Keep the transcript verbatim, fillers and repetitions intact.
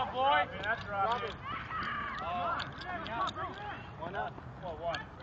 boy. That's right. Oh. One up. What, one?